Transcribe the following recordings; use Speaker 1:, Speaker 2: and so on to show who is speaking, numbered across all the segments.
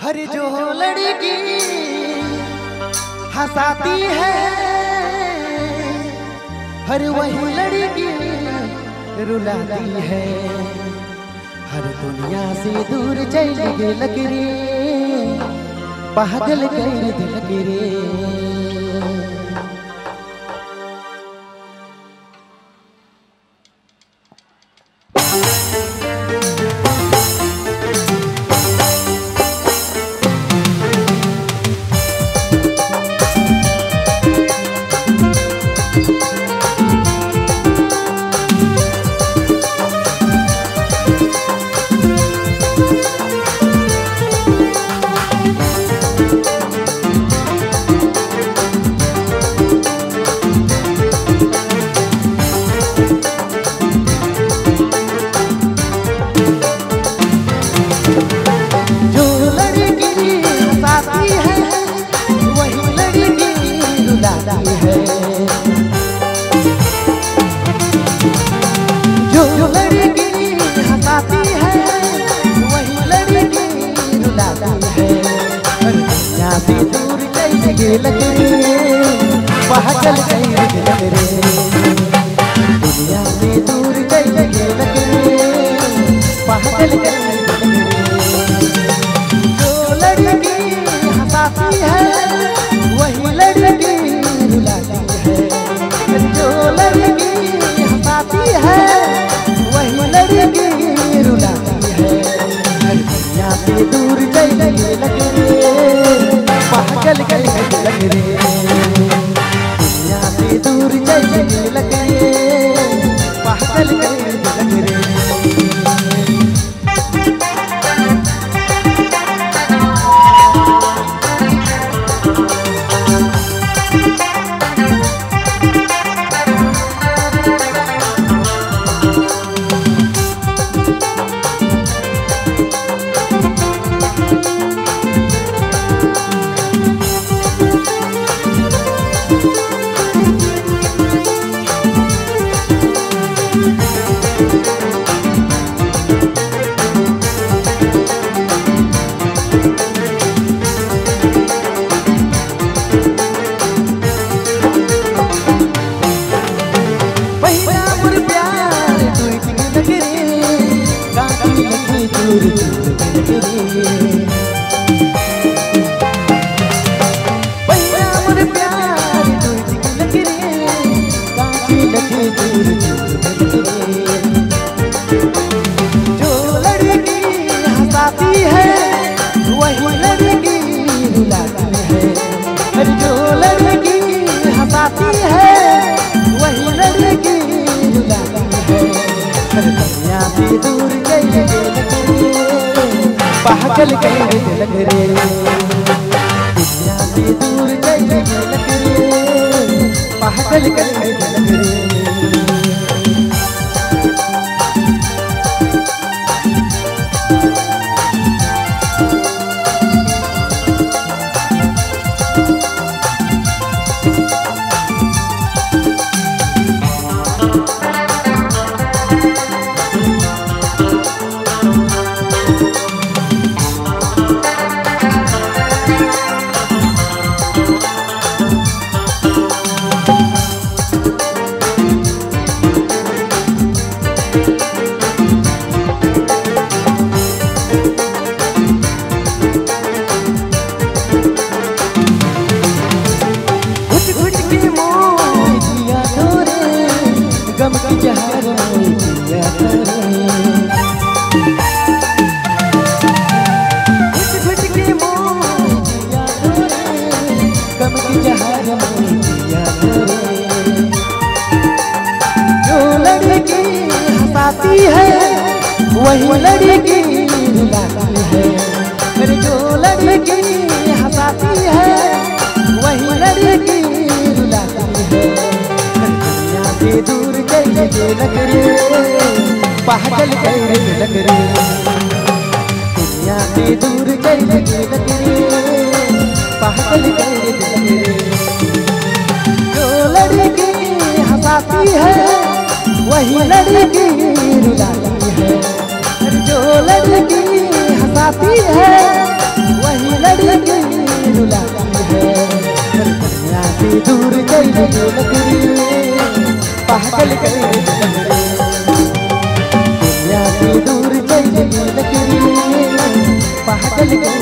Speaker 1: हर जो लड़की हंसाती है, हर वही लड़की रुलाती है। हर दुनिया से दूर चल गए लकरे, पागल कर दिल गिरे। जो लड़की हंसाती है वही लड़की रुलाती है। दुनिया से दूर चल गए लकरे, पागल कर दिल गिरे। दुनिया से दूर चल गए लकरे, पागल कर दिल गिरे। जो लड़की हंसाती है वही लड़की रुलाती है। जो लड़की हंसाती है वही लड़की रुलाती है। दुनिया से दूर चल गए लकरे, पागल कर दिल गिरे। दुनिया से दूर चल गए लकरे, पागल कर दिल गिरे। जो लड़की हंसाती है वही लड़की रुलाती है। जो लड़की हंसाती है वही लड़की रुलाती है। दुनिया से दूर चल गए लकरे, पागल कर दिल गिरे। दुनिया से दूर चल गए लकरे, पागल कर दिल गिरे। गम की जहर में जिया करे, घुट घुट के मोह जिया करे। गम की जहर में जिया करे। जो लड़की हंसाती है वही लड़की रुलाती है। जो लड़की हंसाती है वही लड़की रुलाती है। दुनिया से दूर चल गए लकरे, पागल कर दिल गिरे। दुनिया से दूर चल गए लकरे, पागल कर दिल गिरे। जो लड़की हंसाती है वही लड़की रुलाती है। जो लड़की हंसाती है वही दूर चल लकड़ी पागल कर दुनिया से दूर चल लकड़ी पागल कर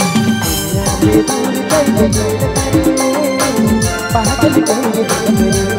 Speaker 1: दुनिया से दूर चल लकड़ी पागल कर